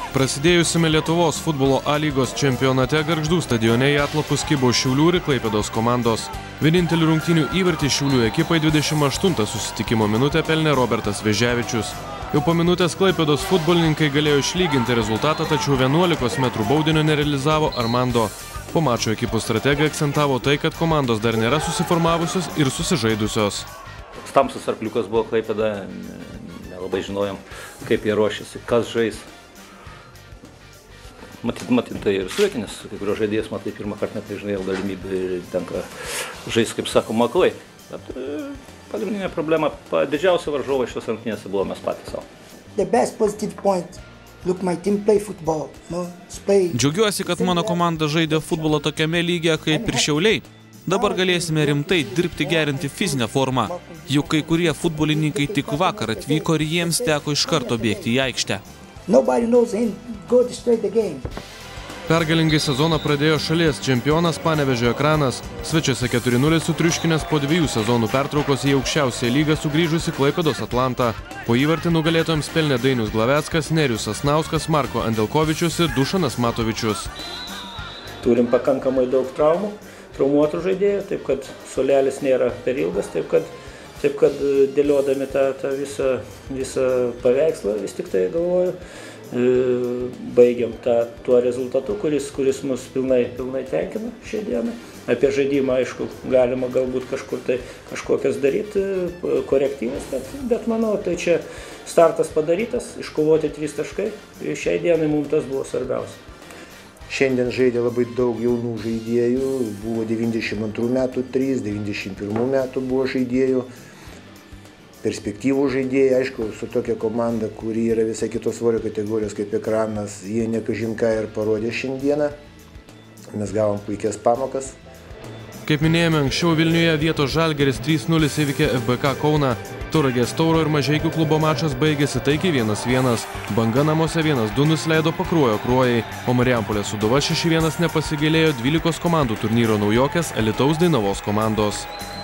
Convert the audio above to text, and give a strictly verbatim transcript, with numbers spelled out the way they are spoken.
Prasidėjusiame Lietuvos futbolo A lygos čempionate Gargždų stadione į atlapus kibo Šiaulių ir Klaipėdos komandos. Vienintelį rungtynių įvartį Šiaulių ekipai dvidešimt aštuntą susitikimo minutę pelnė Robertas Veževičius. Jau po minutės Klaipėdos futbolininkai galėjo išlyginti rezultatą, tačiau vienuolikos metrų baudinio nerealizavo Armando. Po mačo ekipų strategai akcentavo tai, kad komandos dar nėra susiformavusios ir susižaidusios. Tamsus arkliukas buvo Klaipėda, nelabai žinojom, kaip jie ruošiasi, kas žais. Matyt, matyt, tai ir suvekinis, kai kurio žaidėjas, matai, pirmą kartą netai žinai galimybę ir tenka žaisti, kaip sakoma, aklai. Bet pagrindinė problema, didžiausia varžovai šios rungtynėse buvo mes patys savo. The best positive point. Look, my team play football. No, play... Džiaugiuosi, kad mano komanda žaidė futbolą tokiame lygyje kaip ir Šiauliai. Dabar galėsime rimtai dirbti, gerinti fizinę formą. Juk kai kurie futbolininkai tik vakar atvyko ir jiems teko iš karto bėgti į aikštę. Pergalingai sezoną pradėjo šalies čempionas Panevėžio Ekranas. Svečiuose keturi nulis sutriuškinęs po dviejų sezonų pertraukos į aukščiausią lygą sugrįžusi Klaipėdos Atlantą. Po įvartį nugalėtojams pelnė Dainius Glaveckas, Nerijus Sasnauskas, Marko Andelkovičius ir Dušanas Matovičius. Turim pakankamai daug traumų, traumuotų žaidėjų, taip kad suolelis nėra per ilgas, taip kad Taip kad dėliodami tą, tą visą, visą paveikslą, vis tik tai galvoju, baigiam tą, tuo rezultatu, kuris, kuris mus pilnai, pilnai tenkina šią dieną. Apie žaidimą, aišku, galima galbūt kažkur tai kažkokias daryti korektyvas, bet, bet manau, tai čia startas padarytas, iškovoti trys taškai. Šiai dienai mums tas buvo svarbiausia. Šiandien žaidė labai daug jaunų žaidėjų, buvo devyniasdešimt antrų metų trys, devyniasdešimt pirmų metų buvo žaidėjų, perspektyvų žaidėjai, aišku, su tokia komanda, kuri yra visai kitos svorio kategorijos kaip Ekranas, jie nekažin ką ir parodė šiandieną, mes gavom puikias pamokas. Kaip minėjome anksčiau, Vilniuje vietos Žalgiris trys nulis įveikė F B K Kauną. Tauragės Tauro ir Mažeikių klubo mačas baigėsi taikiai vienas vienas. Banga namuose vienas du nusileido Pakruojo Kruojai, o Marijampolės Sūduva šeši vienas nepasigailėjo dvylikos komandų turnyro naujokės Alytaus Dainavos komandos.